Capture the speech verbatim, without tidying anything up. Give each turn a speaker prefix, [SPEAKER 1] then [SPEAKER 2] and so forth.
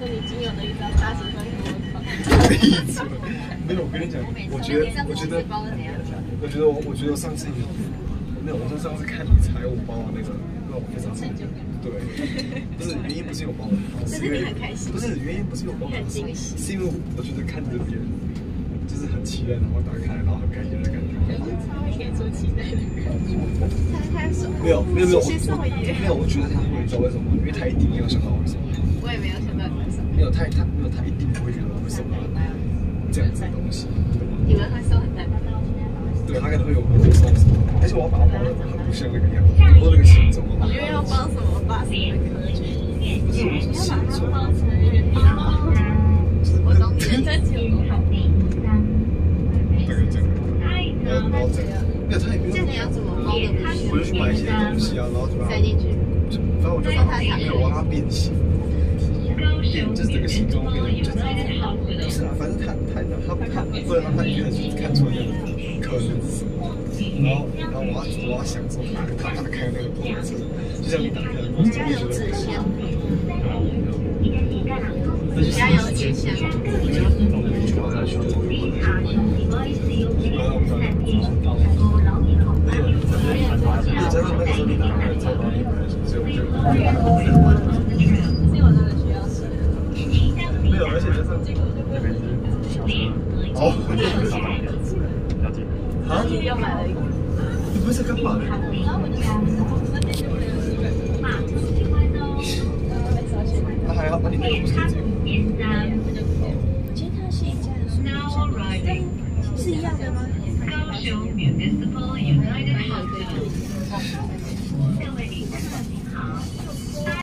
[SPEAKER 1] 是你仅有的一张八十分给我考。
[SPEAKER 2] 没有，我跟你讲，我觉得，我觉得，我觉得我，我觉得上次有，没有，我说上次看你猜我包的那个，让我非常成就感。对，不是原因不是因为我包的好，是因为不是原因不是因为我包的好，是因为我觉得看这边就是很期待，然后打开，然后很开心的感觉。
[SPEAKER 1] 他会给出期待的感觉。他他手
[SPEAKER 2] 没有没有没有，
[SPEAKER 1] 谢谢少爷。
[SPEAKER 2] 没有，我觉得他会，知道为什么？因为他一定没有想到为什么。
[SPEAKER 1] 我也没有想到为什么。
[SPEAKER 2] 没有，他他没有，他一定不会觉得为什么这样子的东西。
[SPEAKER 1] 你们会收很大。
[SPEAKER 2] 对，他可能会有很多收什么，而且我要把它包的很不像那个样子，或那个形状。
[SPEAKER 1] 我觉得要包什么八十分可能去医院，
[SPEAKER 2] 不是我是形状。
[SPEAKER 1] 我懂你的真情。
[SPEAKER 2] 这个这个，然后然后这个，没有他也没有。
[SPEAKER 1] 这样你要怎么包的？
[SPEAKER 2] 我就去买一些东西啊，然后就把它
[SPEAKER 1] 塞进去。
[SPEAKER 2] 反正我就把它没有，我让它变形。变就是这个形状变，就是不是啊，反正他他他他不能让他一个人去看出来那个可能是什么。然后然后我要我要享受他他打开那个过程，就像你打开的过程，
[SPEAKER 1] 加油指向。
[SPEAKER 2] 加
[SPEAKER 1] 油指向。
[SPEAKER 2] 加上那个时候你打开超高一百，所以我就。没有，而且加上那边是小车，哦，啊？
[SPEAKER 1] 又买了一个。
[SPEAKER 2] 你不是干嘛的？那还好，那你那个不是这个？
[SPEAKER 1] 我觉得它是一家的书店，是一样的吗？高雄 Municipal United Hospital。